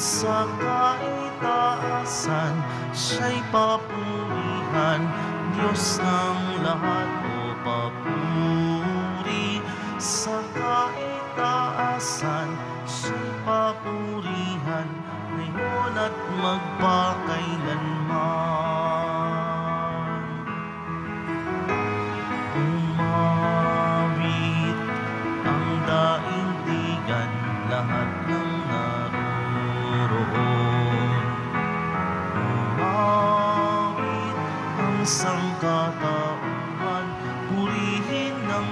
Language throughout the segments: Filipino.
sa kaitaasan, siya'y papurihan, Diyos ng lahat o papuri. Sa kaitaasan, siya'y papurihan, ngayon at magpakailanman. Umawit ang daigdigan, lahat ng naroroon. Umawit ang sangkatauhan, purihin ng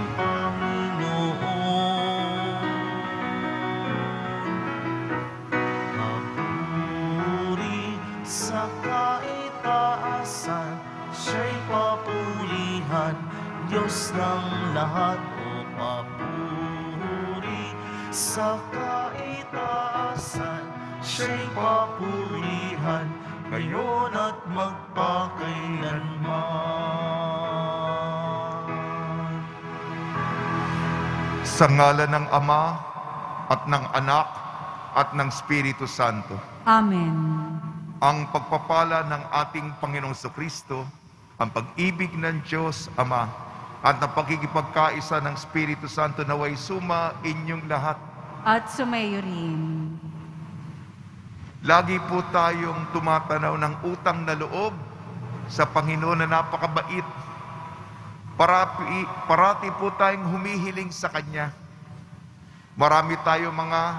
Panginoon. Papuri sa kaitaasan, siya'y papurihan, Diyos ng lahat o papuri. Sa kaitaasan, siya'y papurihan, ngayon at magpakailanman. Sa ngalan ng Ama at ng Anak at ng Espiritu Santo. Amen. Ang pagpapala ng ating Panginoong Kristo, ang pag-ibig ng Diyos Ama, at ang pagkikipagkaisa ng Espiritu Santo naway suma inyong lahat. At sumayo rin. Lagi po tayong tumatanaw ng utang na loob sa Panginoon na napakabait. Parati po tayong humihiling sa Kanya. Marami tayong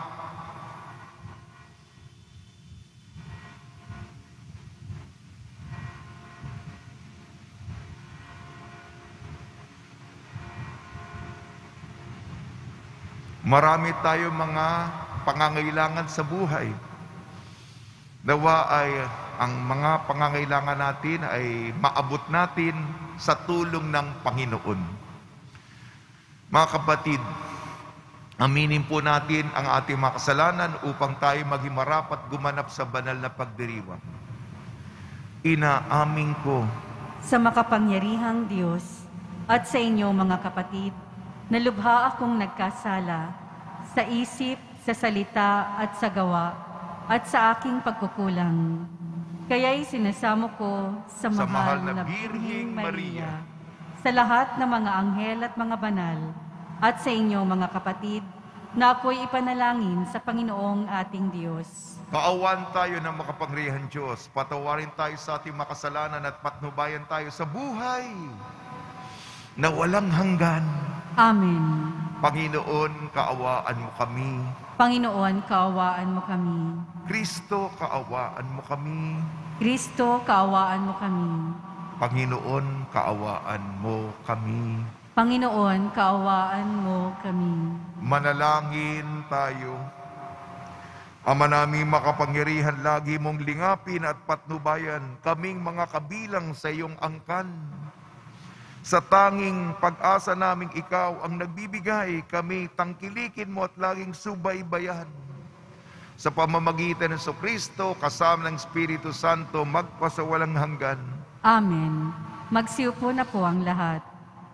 mga pangangailangan sa buhay. Nawa ay ang mga pangangailangan natin ay maabot natin sa tulong ng Panginoon. Mga kapatid, aminin po natin ang ating mga kasalanan upang tayo maging marapat gumanap sa banal na pagdiriwang. Inaamin ko Sa makapangyarihang Diyos at sa inyo mga kapatid, na lubha akong nagkasala sa isip, sa salita at sa gawa at sa aking pagkukulang. Kaya'y sinasamo ko sa mahal na Birheng Maria, sa lahat ng mga anghel at mga banal, at sa inyo mga kapatid, na ako'y ipanalangin sa Panginoong ating Diyos. Kaawan tayo ng makapangyarihang Diyos, patawarin tayo sa ating makasalanan at patnubayan tayo sa buhay na walang hanggan. Amen. Panginoon, kaawaan mo kami. Panginoon, kaawaan mo kami. Kristo, kaawaan mo kami. Kristo, kaawaan mo kami. Panginoon, kaawaan mo kami. Panginoon, kaawaan mo kami. Manalangin tayo. Ama naming makapangyarihan, lagi mong lingapin at patnubayan kaming mga kabilang sa iyong angkan. Sa tanging pag-asa naming ikaw ang nagbibigay, kami tangkilikin mo at laging subaybayan. Sa pamamagitan ng Kristo, kasama ng Espiritu Santo, magpasawalang hanggan. Amen. Magsiupo na po ang lahat.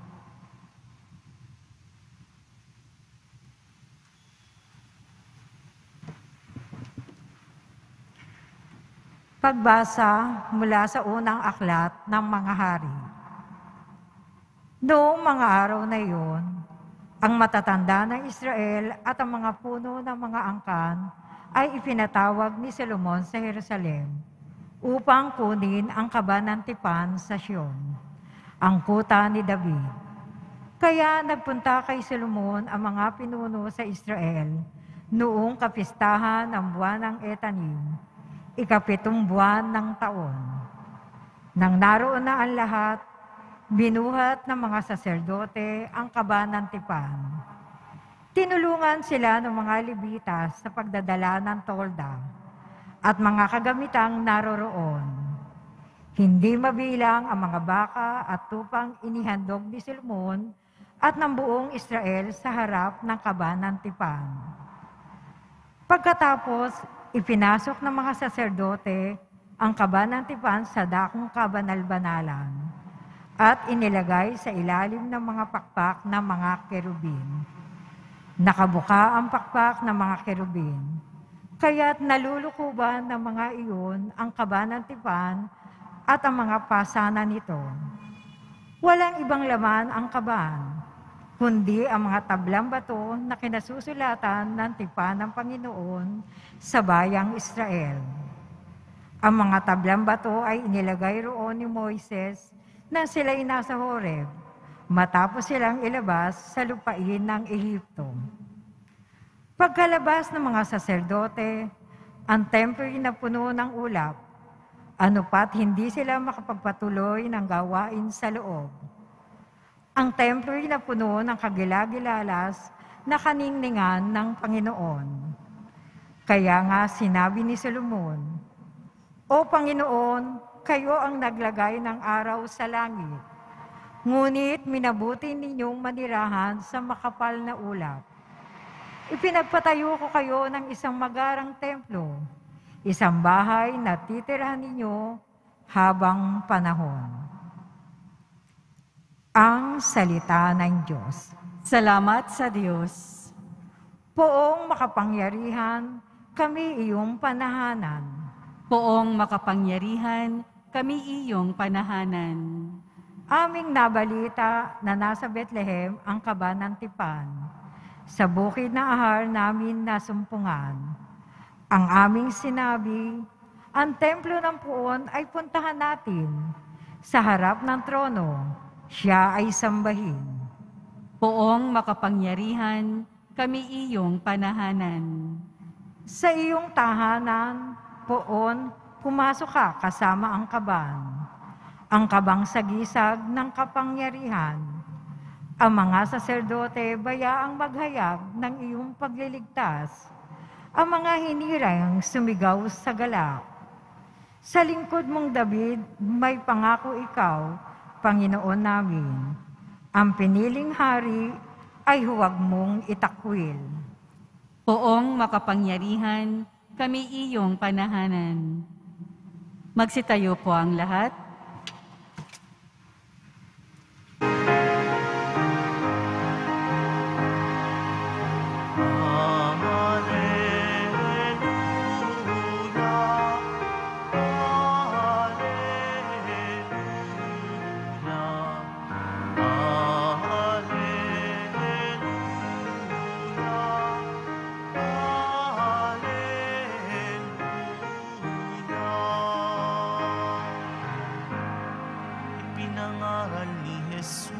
Pagbasa mula sa unang aklat ng mga hari. Noong mga araw na iyon, ang matatanda ng Israel at ang mga puno ng mga angkan ay ipinatawag ni Solomon sa Jerusalem upang kunin ang kabanantipan sa Sion, ang kuta ni David. Kaya nagpunta kay Solomon ang mga pinuno sa Israel noong kapistahan ng buwan ng Etanim, ikapitong buwan ng taon. Nang naroon na ang lahat, binuhat ng mga saserdote ang kabanantipan. Tinulungan sila ng mga Levitas sa pagdadala ng tolda at mga kagamitang naroroon. Hindi mabilang ang mga baka at tupang inihandog ni Solomon at ng buong Israel sa harap ng kabanantipan. Pagkatapos, ipinasok ng mga saserdote ang kabanantipan sa dakong kabanal-banalan at inilagay sa ilalim ng mga pakpak ng mga kerubin. Nakabuka ang pakpak ng mga kerubin. Kaya't nalulukuban ng mga iyon ang kaba ng tipan at ang mga pasana nito. Walang ibang laman ang kaban, kundi ang mga tablang bato na kinasusulatan ng tipan ng Panginoon sa bayang Israel. Ang mga tablang bato ay inilagay roon ni Moises nang sila'y nasa Horeb, matapos silang ilabas sa lupain ng Ehipto. Pagkalabas ng mga saserdote, ang templo'y napuno ng ulap, ano pat hindi sila makapagpatuloy ng gawain sa loob. Ang templo'y napuno ng kagilagilalas na kaningningan ng Panginoon. Kaya nga sinabi ni Solomon, "O Panginoon, kayo ang naglagay ng araw sa langit, ngunit minabuti ninyong manirahan sa makapal na ulap. Ipinagpatayo ko kayo ng isang magarang templo, isang bahay na titirahan ninyo habang panahon." Ang salita ng Diyos. Salamat sa Diyos. Poong makapangyarihan, kami iyong panahanan. Poong makapangyarihan, kami iyong panahanan. Aming nabalita na nasa Bethlehem ang kaba ng tipan. Sa bukid na ahar namin nasumpungan. Ang aming sinabi, ang templo ng Poon ay puntahan natin. Sa harap ng trono, siya ay sambahin. Poong makapangyarihan, kami iyong panahanan. Sa iyong tahanan, Poon, pumasok ka kasama ang kaban. Ang kabang sagisag ng kapangyarihan. Ang mga saserdote bayaang maghayag ng iyong pagliligtas. Ang mga hinirang sumigaw sa galak. Sa lingkod mong David, may pangako ikaw, Panginoon namin. Ang piniling hari ay huwag mong itakwil. Poong makapangyarihan, kami iyong panahanan. Magsitayo po ang lahat. Pinangaral ni Jesus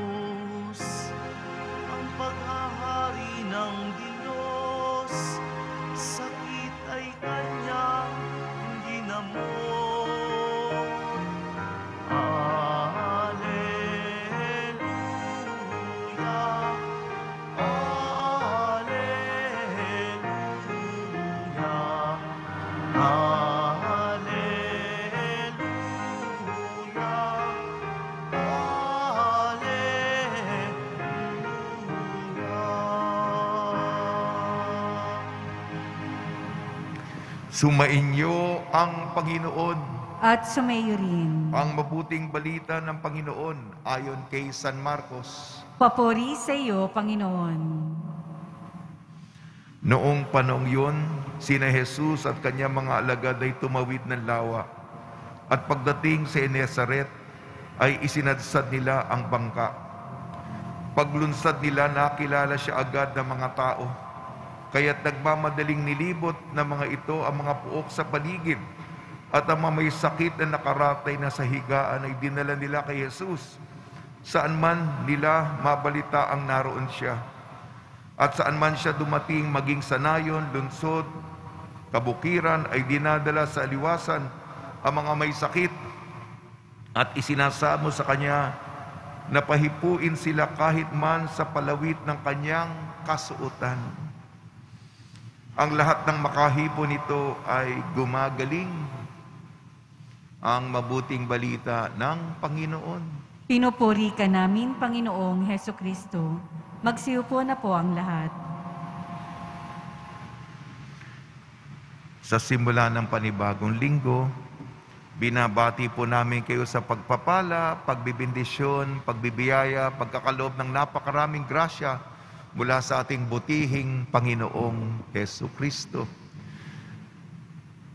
ang paghahari ng Diyos. Sakit ay kanyang ginamot. Alleluia, Alleluia, Sumainyo ang Panginoon. At sumayo rin. Ang mabuting balita ng Panginoon ayon kay San Marcos. Papuri sa iyo, Panginoon. Noong panahong yun, sina Jesus at kanyang mga alagad ay tumawid ng lawa. At pagdating sa Nazaret, ay isinadsad nila ang bangka. Paglunsad nila, nakilala siya agad ng mga tao. Kaya't nagmamadaling nilibot ng mga ito ang mga puok sa paligid. At ang mga may sakit na nakaratay na sa higaan ay dinala nila kay Jesus. Saan man nila mabalita ang naroon siya. At saan man siya dumating, maging sa nayon, lunsod, kabukiran, ay dinadala sa aliwasan ang mga may sakit at isinasamo sa kanya na pahipuin sila kahit man sa palawit ng kanyang kasuotan. Ang lahat ng makahipo nito ay gumagaling. Ang mabuting balita ng Panginoon. Pinupuri ka namin, Panginoong Heso Kristo. Magsiupo na po ang lahat. Sa simula ng panibagong linggo, binabati po namin kayo sa pagpapala, pagbibindisyon, pagbibiyaya, pagkakaloob ng napakaraming grasya mula sa ating butihing Panginoong Heso Kristo.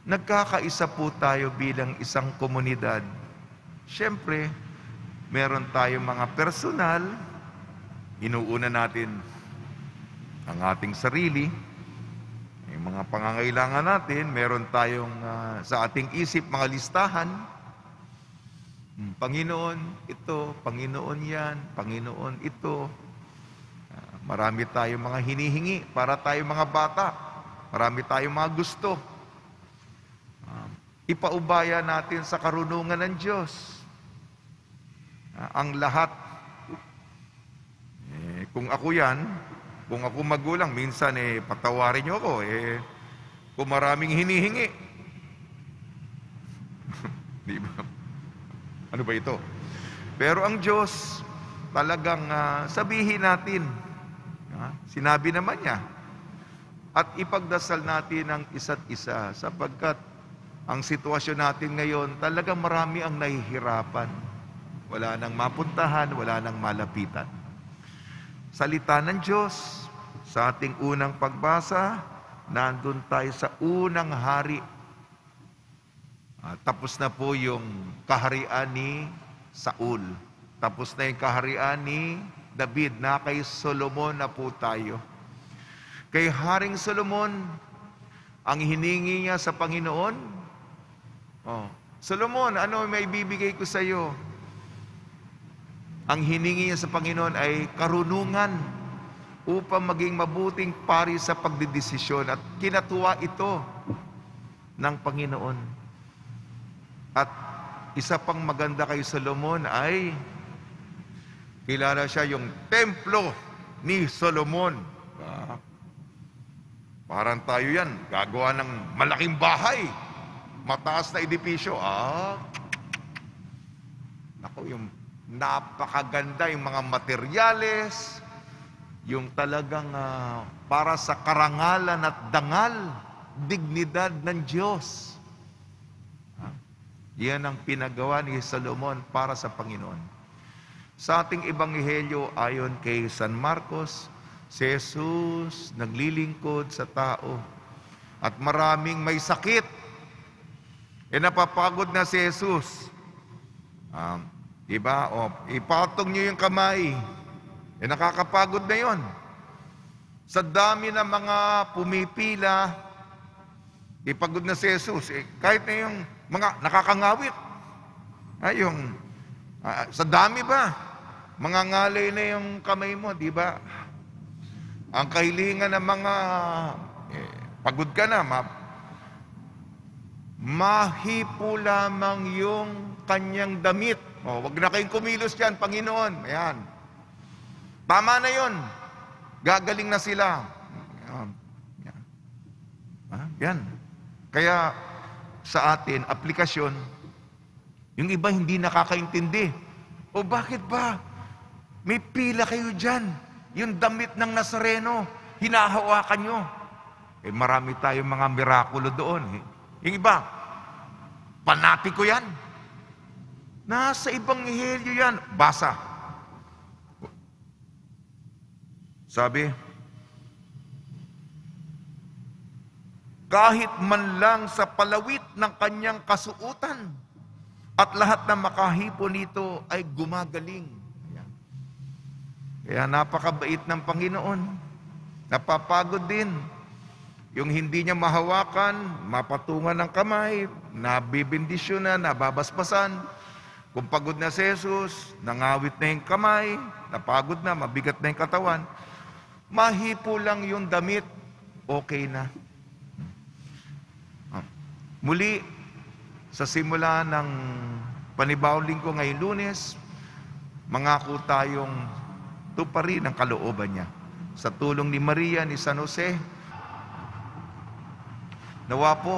nagkakaisa po tayo bilang isang komunidad. Siyempre, meron tayong mga personal, inuuna natin ang ating sarili, yung mga pangangailangan natin, meron tayong sa ating isip mga listahan. Panginoon ito, Panginoon yan, Panginoon ito. Marami tayong mga hinihingi para tayong mga bata. Marami tayong mga gusto. Ipaubaya natin sa karunungan ng Diyos. Ang lahat. Kung ako yan, kung ako magulang, minsan patawarin niyo ako. Kung maraming hinihingi. Di ba? Ano ba ito? Pero ang Diyos, talagang sabihin natin. Sinabi naman niya. At ipagdasal natin ang isa't isa sapagkat ang sitwasyon natin ngayon, talagang marami ang nahihirapan. Wala nang mapuntahan, wala nang malapitan. Salita ng Diyos, sa ating unang pagbasa, nandun tayo sa unang hari. Tapos na po yung kaharian ni Saul. Tapos na yung kaharian ni David, na kay Solomon na po tayo. Kay Haring Solomon, ang hiningi niya sa Panginoon, Solomon, ano may bibigay ko sa iyo? Ang hiningi niya sa Panginoon ay karunungan upang maging mabuting pari sa pagdidesisyon, at kinatuwa ito ng Panginoon. At isa pang maganda kay Solomon ay kilala siya yung templo ni Solomon. Parang tayo yan, gagawa ng malaking bahay, mataas na edipisyo. Naku, yung napakaganda yung mga materyales, yung talagang para sa karangalan at dangal, dignidad ng Diyos. Yan ang pinagawa ni Solomon para sa Panginoon. Sa ating ebanghelyo ayon kay San Marcos, si Jesus naglilingkod sa tao at maraming may sakit. Napapagod na si Jesus. Diba? Ipatong niyo yung kamay. Nakakapagod na yon. Sa dami ng mga pumipila, ipagod na si Jesus. Kahit na yung mga nakakangawit. Sa dami ba? Mga ngalay na yung kamay mo, di ba? Ang kahilingan ng mga, pagod ka na, mahipo lamang yung kanyang damit. Wag na kayong kumilos dyan, Panginoon. Ayan. Tama na yun. Gagaling na sila. Yan. Kaya sa atin, aplikasyon, yung iba hindi nakakaintindi. Bakit ba? May pila kayo dyan. Yung damit ng Nazareno, hinahawakan nyo. Marami tayong mga mirakulo doon. Yung iba, panatiko yan. Nasa ebanghelyo yan. Basa. Sabi, kahit man lang sa palawit ng kanyang kasuutan, at lahat na makahipo nito ay gumagaling. Kaya napakabait ng Panginoon. Napapagod din. Yung hindi niya mahawakan, mapatungan ng kamay, nabibindisyon na, nababasbasan. Kung pagod na si Jesus, nangawit na yung kamay, napagod na, mabigat na yung katawan, mahipo lang yung damit, okay na. Muli, sa simula ng panibawang linggo ngayong Lunes, mangako tayong tuparin ang kalooban niya. Sa tulong ni Maria, ni San Jose, nawa po,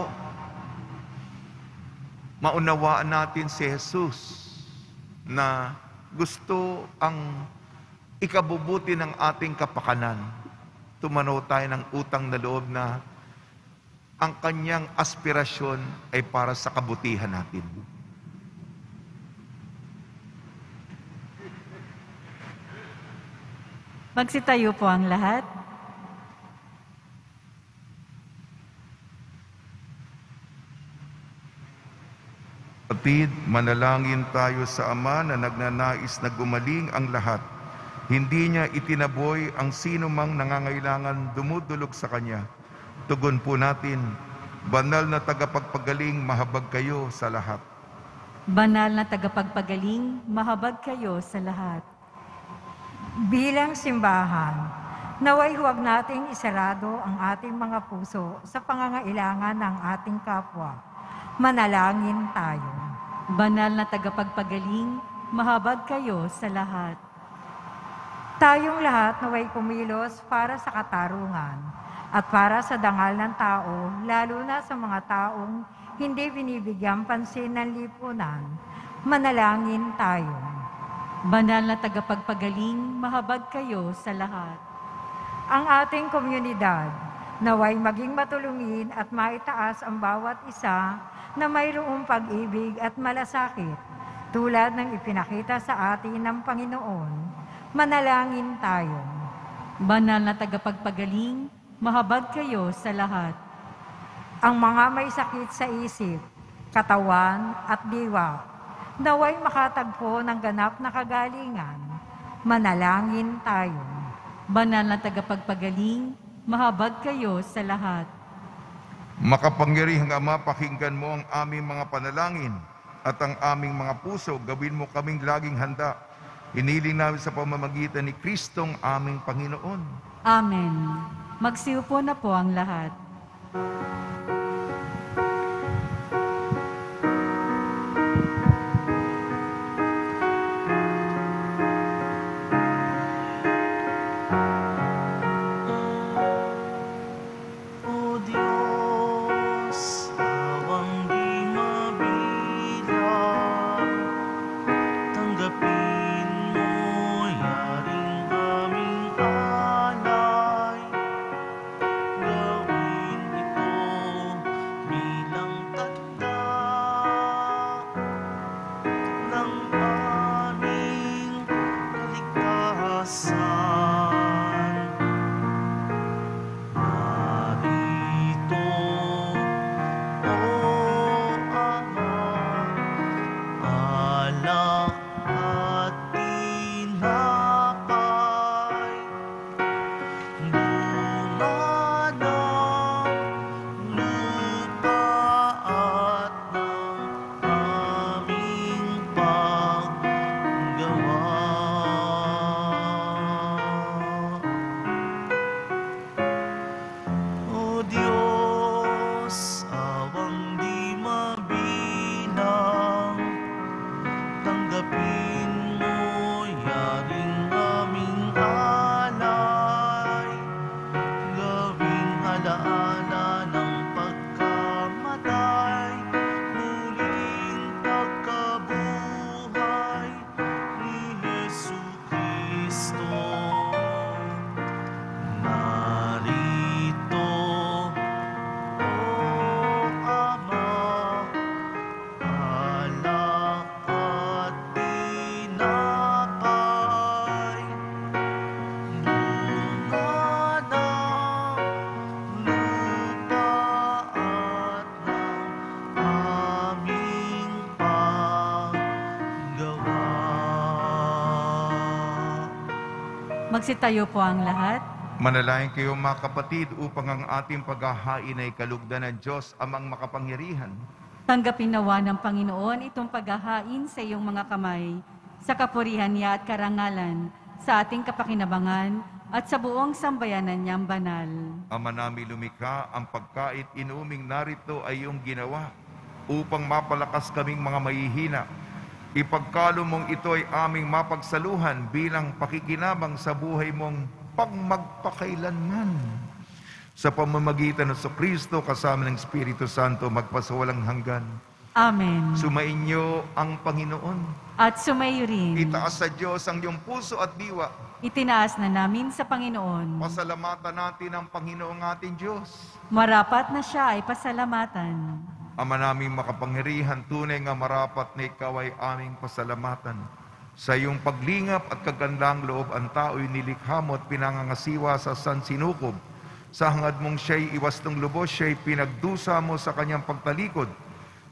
maunawaan natin si Jesus na gusto ang ikabubuti ng ating kapakanan. Tumanaw tayo ng utang na loob na ang kanyang aspirasyon ay para sa kabutihan natin. Magsitayo po ang lahat. Kapatid, manalangin tayo sa Ama na nagnanais na gumaling ang lahat. Hindi niya itinaboy ang sino mang nangangailangan dumudulog sa Kanya. Tugon po natin, banal na tagapagpagaling, mahabag kayo sa lahat. Banal na tagapagpagaling, mahabag kayo sa lahat. Bilang simbahan, naway huwag nating isarado ang ating mga puso sa pangangailangan ng ating kapwa. Manalangin tayo. Banal na tagapagpagaling, mahabag kayo sa lahat. Tayong lahat naway kumilos para sa katarungan at para sa dangal ng tao, lalo na sa mga taong hindi binibigyan pansin ng lipunan. Manalangin tayo. Banal na tagapagpagaling, mahabag kayo sa lahat. Ang ating komunidad naway maging matulungin at maitaas ang bawat isa na mayroong pag-ibig at malasakit tulad ng ipinakita sa atin ng Panginoon. Manalangin tayo. Banal na tagapagpagaling, mahabag kayo sa lahat. Ang mga may sakit sa isip, katawan at diwa, naway makatagpo ng ganap na kagalingan. Manalangin tayo. Banal na tagapagpagaling, mahabag kayo sa lahat. Makapangyarihang Ama, pakinggan mo ang aming mga panalangin at ang aming mga puso, gawin mo kaming laging handa. Hiniling namin sa pamamagitan ni Kristong aming Panginoon. Amen. Magsiupo na po ang lahat. O Diyos, awang di mabilang, tanggapin mo yaring aming alay. Gawin ito bilang tanda ng aming kaligtasan. Narito, O Ama, alak at tinapay, bunga ng lupa at ng aming paggawa. O Diyos, awang di mabilang, tanggapin mo yaring aming alay. Gawing alaala ng pagkamatay, muling pagkabuhay ni Jesucristo. Narito, O Ama, alak at tinapay, bunga ng lupa at ng aming paggawa. Magsitayo po ang lahat. Manalangin kayo mga kapatid upang ang ating paghahain ay kalugdan ng Diyos amang makapangyarihan. Tanggapin nawa ng Panginoon itong paghahain sa iyong mga kamay, sa kapurihan niya at karangalan, sa ating kapakinabangan at sa buong sambayanan niyang banal. Ama namin lumikha, ang pagkait inuming narito ay iyong ginawa upang mapalakas kaming mga mahihina. Ipagkalo mong ito ay aming mapagsaluhan bilang pakikinabang sa buhay mong pagmagpakailanman. Sa pamamagitan ng Kristo kasama ng Espiritu Santo magpasawalang hanggan. Amen. Sumainyo ang Panginoon. At sumayo rin. Itaas sa Diyos ang iyong puso at diwa. Itinaas na namin sa Panginoon. Pasalamatan natin ang Panginoong ating Diyos. Marapat na siya ay pasalamatan. Ama naming makapangyarihan, tunay nga marapat na ikaw ay aming pasalamatan. Sa iyong paglingap at kagandang loob, ang tao'y nilikha mo at pinangangasiwa sa sansinukob. Sa hangad mong siya'y iwastong lubos, siya'y pinagdusa mo sa kanyang pagtalikod.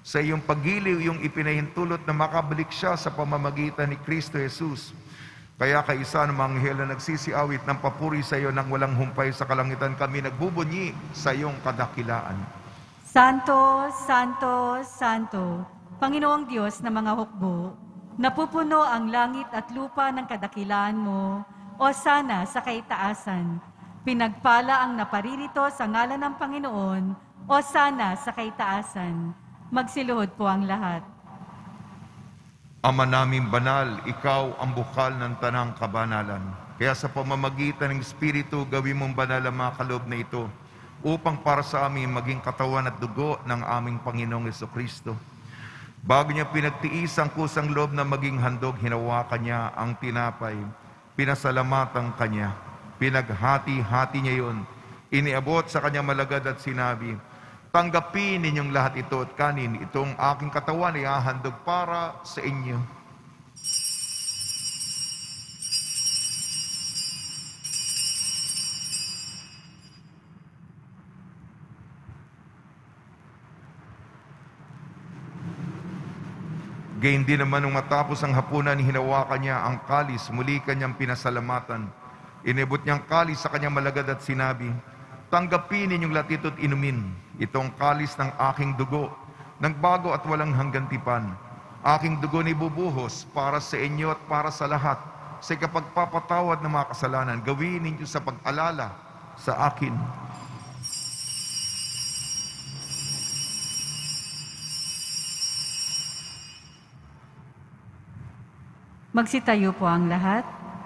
Sa iyong paggiliw, yung ipinahintulot na makabalik siya sa pamamagitan ni Kristo Jesus. Kaya kaisa ng mga anghel na nagsisiawit ng papuri sa iyo nang walang humpay sa kalangitan, kami nagbubunyi sa iyong kadakilaan. Santo, Santo, Santo, Panginoong Diyos ng mga hukbo, napupuno ang langit at lupa ng kadakilaan mo, o sana sa kaitaasan. Pinagpala ang naparirito sa ngalan ng Panginoon, o sana sa kaitaasan. Magsiluhod po ang lahat. Ama naming banal, ikaw ang bukal ng tanang kabanalan. Kaya sa pamamagitan ng Espiritu, gawin mong banal ang mga kaloob na ito, upang para sa amin maging katawan at dugo ng aming Panginoong Jesucristo. Bago niya pinagtiis ang kusang loob na maging handog, hinawakan niya ang tinapay, pinasalamatan kanya, pinaghati-hati niya yun, iniabot sa kanya malagad at sinabi, tanggapin ninyong lahat ito at kanin, itong aking katawan ay hahandog para sa inyo. Gayon din naman nung matapos ang hapunan, hinawakan niya ang kalis, muli kanyang pinasalamatan. Inibot niyang kalis sa kanyang malagad at sinabi, tanggapin ninyong lahat ito at inumin. Itong kalis ng aking dugo, ng bago at walang hanggang tipan. Aking dugo ni bubuhos para sa inyo at para sa lahat. Sa kapagpapatawad ng mga kasalanan, gawin ninyo sa pag-alala sa akin. Magsitayo po ang lahat.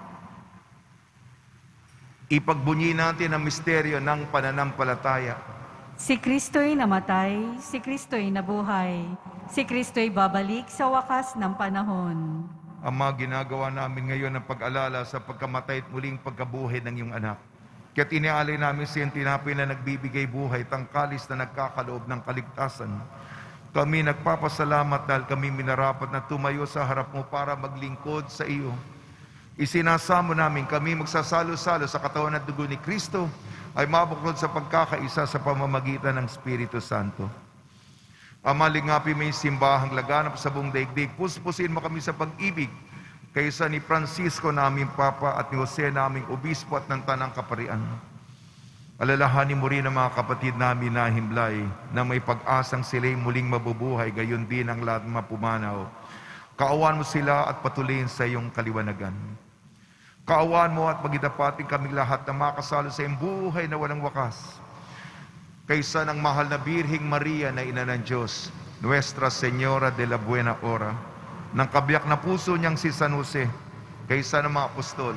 Ipagbunyi natin ang misteryo ng pananampalataya. Si Kristo'y namatay, si Kristo'y nabuhay, si Kristo'y babalik sa wakas ng panahon. Ama, ginagawa namin ngayon ang pag-alala sa pagkamatay at muling pagkabuhay ng iyong anak. Kaya't inialay namin sa iyong tinapay na nagbibigay buhay, tangkalis na nagkakaloob ng kaligtasan. Kami nagpapasalamat dahil kami minarapat na tumayo sa harap mo para maglingkod sa iyo. Isinasamo namin kami magsasalo-salo sa katawan at dugo ni Kristo ay mabuklod sa pagkakaisa sa pamamagitan ng Espiritu Santo. Ama, lingapin mo yung simbahang laganap sa buong daigdig. Puspusin mo kami sa pag-ibig kaysa ni Francisco na aming Papa at ni Jose na aming Obispo at ng Tanang Kaparian. Alalahanin mo rin ang mga kapatid namin na himlay na may pag-asang sila'y muling mabubuhay, gayon din ang lahat mapumanaw. Kaawaan mo sila at patuloyin sa iyong kaliwanagan. Kaawaan mo at pagitapatin kaming lahat na makasalo sa iyong buhay na walang wakas. Kaysa ng mahal na Birhing Maria na ina ng Diyos, Nuestra Señora de la Buena Hora, ng kabiyak na puso niyang si San Jose, kaysa ng mga apostol,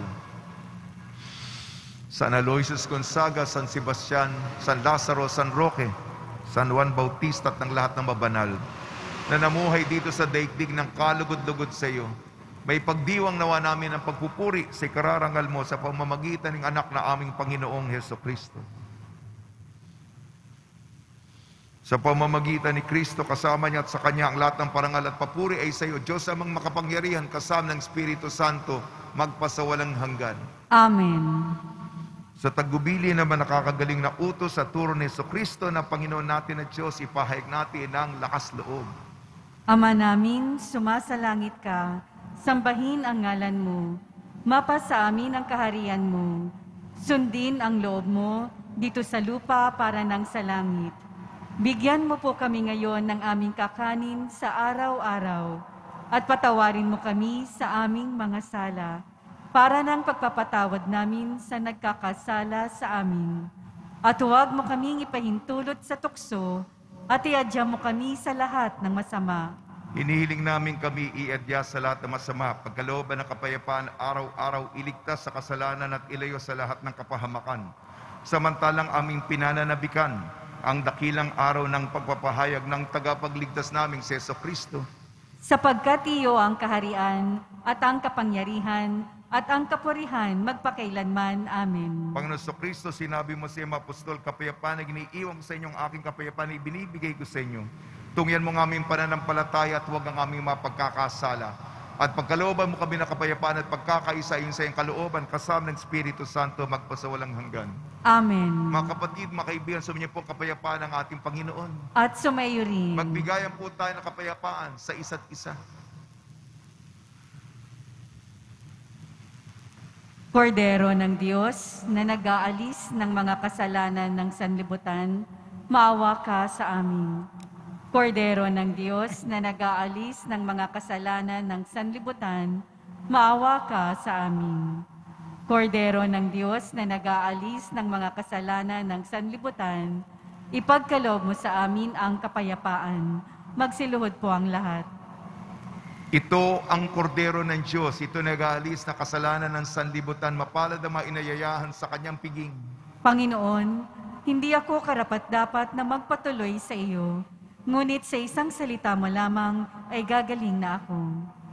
San Aloysius Gonzaga, San Sebastian, San Lazaro, San Roque, San Juan Bautista at ng lahat ng mabanal na namuhay dito sa daigdig ng kalugod-lugod sa iyo. May pagdiwang nawa namin ang pagpupuri sa ikararangal mo sa pamamagitan ng anak na aming Panginoong Jesucristo. Sa pamamagitan ni Kristo, kasama niya at sa Kanya ang lahat ng parangal at papuri ay sa iyo, Diyos amang makapangyarihan, kasama ng Espiritu Santo, magpasawalang hanggan. Amen. Sa tagbubili naman nakakagaling na utos sa turo ni Jesucristo na Panginoon natin at Diyos, ipahayag natin ang lakas loob. Ama namin, sumasalangit ka, sambahin ang ngalan mo, mapasa amin ang kaharian mo, sundin ang loob mo dito sa lupa para nang sa langit. Bigyan mo po kami ngayon ng aming kakanin sa araw-araw at patawarin mo kami sa aming mga sala para ng pagpapatawad namin sa nagkakasala sa amin. At huwag mo kaming ipahintulot sa tukso at iadya mo kami sa lahat ng masama. Hinihiling namin kami iadya sa lahat ng masama, pagkalooban ng kapayapaan, araw-araw iligtas sa kasalanan at ilayo sa lahat ng kapahamakan. Samantalang aming pinananabikan ang dakilang araw ng pagpapahayag ng tagapagligtas naming si Jesucristo. Sapagkat iyo ang kaharian at ang kapangyarihan at ang kapurihan magpakailanman. Amen. Panginoon Jesucristo, sinabi mo sa iyong apostol, kapayapaan na giniiwan ko sa inyong aking kapayapaan na ibinibigay ko sa inyo. Tungyan mo ng aming pananampalataya at huwag ang aming mapagkakasala. At pagkalooban mo kami ng kapayapaan at pagkakaisa sa iyong kalooban, kasama ng Espiritu Santo, magpasawalang hanggan. Amen. Mga kapatid, mga kaibigan, sumainyo po ang kapayapaan ng ating Panginoon. At sumayo rin. Magbigayan po tayo ng kapayapaan sa isa't isa. Kordero ng Diyos na nag-aalis ng mga kasalanan ng sanlibutan, maawa ka sa amin. Kordero ng Diyos na nag-aalis ng mga kasalanan ng sanlibutan, maawa ka sa amin. Kordero ng Diyos na nag-aalis ng mga kasalanan ng sanlibutan, ipagkaloob mo sa amin ang kapayapaan. Magsiluhod po ang lahat. Ito ang kordero ng Diyos, ito nag-aalis na kasalanan ng sanlibutan, mapalad ang mga inayayahan sa kanyang piging. Panginoon, hindi ako karapat-dapat na magpatuloy sa iyo, ngunit sa isang salita mo lamang ay gagaling na ako.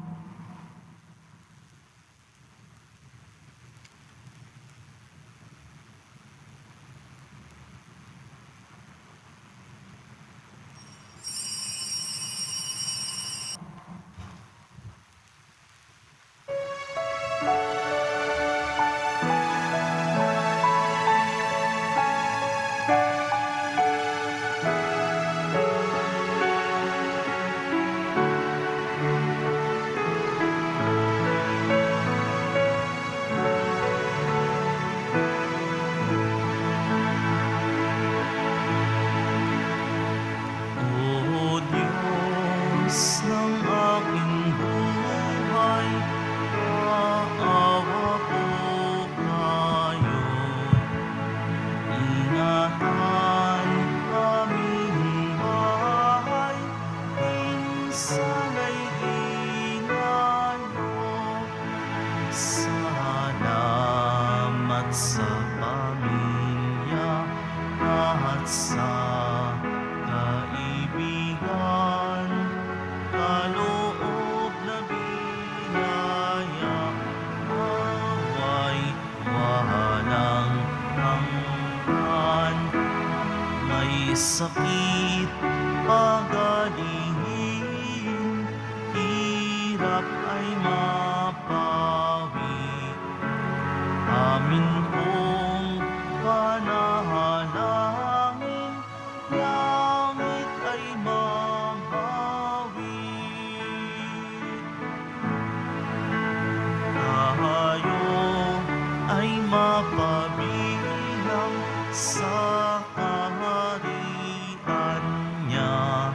O Diyos ng aking buhay, maawa po kayo. Ingatan aming bahay, minsan ay inano. Salamat sa pamilya at sa kaibigan, kaloob na biyaya, nawa'y walang hanggan. May sakit pagalingin, hirap ay mapawi. Amin pong panahalangin, langit ay mabawi. Tayo ay mapabilang sa kaharian niya.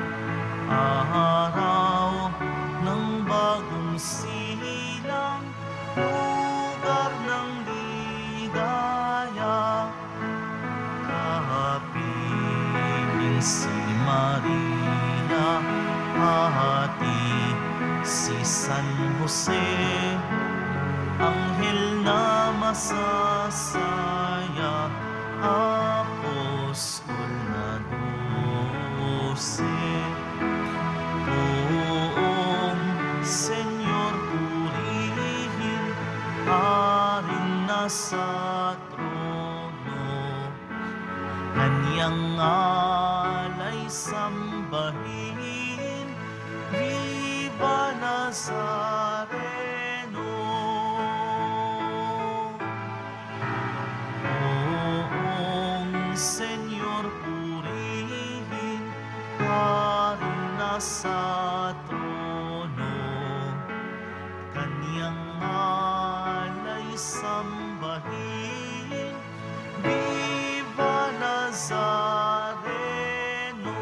Araw ng bagong silang, lugar ng ligaya. Kapiling si Maria, hati si San Jose, anghel na masasaya, apostol na 12. Poong Senyor, purihin, haring nasa trono, kanyang alay sambahin, Viva Nazareno. Poong Senyor, purihin, haring nasa trono, kanyang alay sambahin, Viva Nazareno.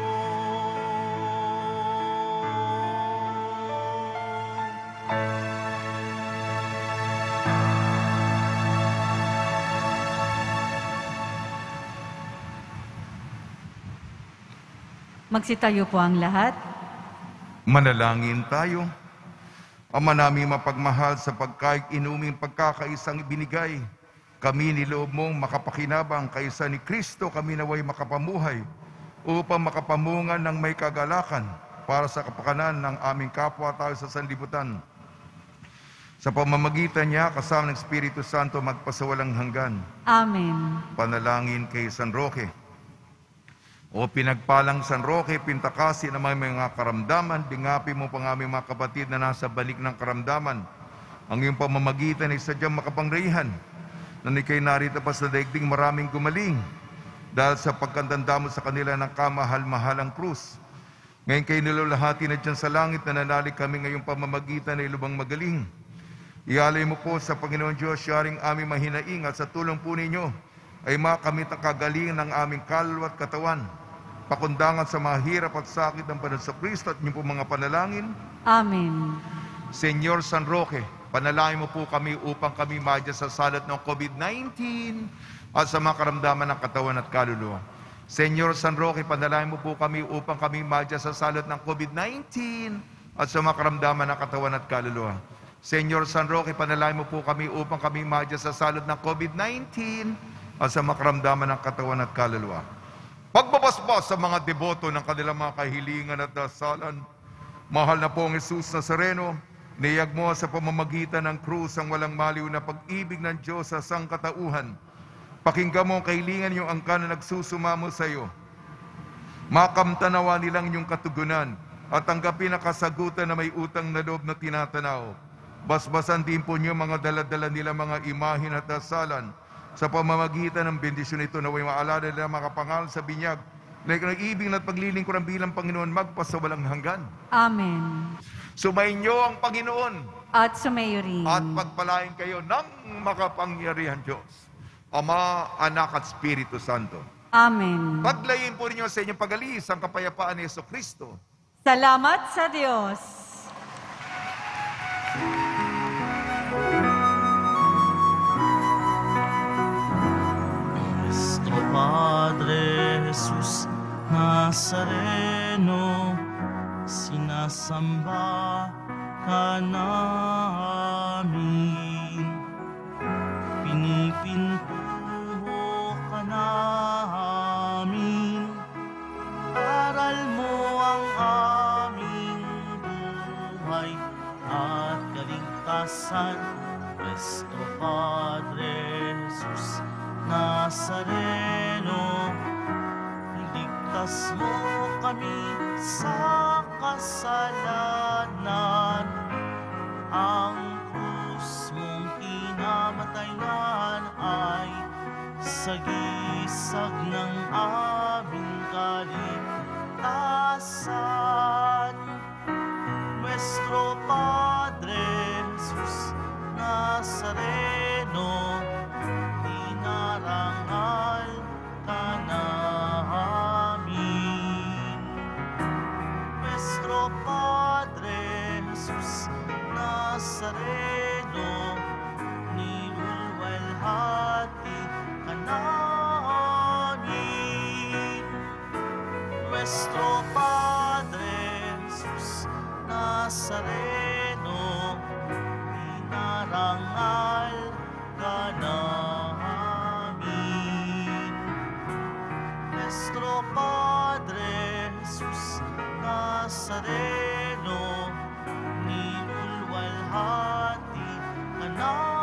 Magsitayo po ang lahat. Manalangin tayo. Ama namin mapagmahal, sa pagkaig inuming pagkakaisang ibinigay, kami niloob mong makapakinabang kaysa ni Kristo, kami naway makapamuhay upang makapamungan ng may kagalakan para sa kapakanan ng aming kapwa-tao sa sanlibutan. Sa pamamagitan niya, kasama ng Espiritu Santo, magpasawalang hanggan. Amen. Panalangin kay San Roque. O pinagpalang San Roque, pintakasi ng mga karamdaman, dingapi mo pang aming mga kapatid na nasa balik ng karamdaman. Ang iyong pamamagitan ay sadyang makapangyarihan, na ikay narito pa sa daigdig maraming gumaling, dahil sa pagkatanda mo sa kanila ng kamahal-mahalang krus. Ngayon kayo nilulahati na dyan sa langit, na nanalig kami ngayong pamamagitan ay lubang magaling. Ialay mo po sa Panginoon Diyos, yaring aming mahinaing at sa tulong po ninyo, ay makamit ang kagalingan ng aming kaluluwa at katawan. Pakundangan sa mga hirap at sakit ng Panginoon sa Kristo at inyong po mga panalangin. Amen. Senyor San Roque, panalangin mo po kami upang kami madya sa salat ng COVID-19 at sa mga karamdaman ng katawan at kaluluwa. Senyor San Roque, panalangin mo po kami upang kami madya sa salat ng COVID-19 at sa mga karamdaman ng katawan at kaluluwa. Senyor San Roque, panalangin mo po kami upang kami madya sa salat ng COVID-19 at sa mga karamdaman ng katawan at kaluluwa. Pagbabasbas sa mga deboto ng kanilang mga kahilingan at dasalan, mahal na pong Jesus Nazareno, niyag mo sa pamamagitan ng krus ang walang maliw na pag-ibig ng Diyos sa sangkatauhan. Pakinggan mo ang kahilingan niyong angkan na nagsusumamo sa iyo. Makamtanawa nilang inyong katugunan at tanggapin ang kasagutan na may utang na loob na tinatanaw. Basbasan din po niyo mga daladala nila mga imahin at dasalan. Sa pamamagitan ng bendisyon ito, naway maalala nila makapangal sa binyag na ibig at paglilingkuran bilang Panginoon magpasawalang hanggan. Amen. Sumayin niyo ang Panginoon At sumayo rin. at pagpalain kayo ng makapangyarihan Diyos, Ama, Anak at Espiritu Santo. Amen. Paglayin po ninyo sa inyong pag-alis ang kapayapaan ni Jesucristo. Salamat sa Diyos. Nuestro Padre Jesus Nazareno, sinasamba ka namin, pinipintuho ka namin, aral mo ang aming buhay at kaligtasan. Nuestro Padre Jesus Nazareno, iligtas mo kami sa kasalanan. Ang krus mong kinamatayan ay sagisag ng aming kaligtasan. Nuestro Padre Jesus Nazareno, inarangal ka namin. Nuestro Padre Jesus Nazareno, niluwalhati ka namin. Nuestro Padre Jesus Nazareno, inarangal ka namin. Nuestro Padre Jesus Nazareno, nilulwalhati ka namin.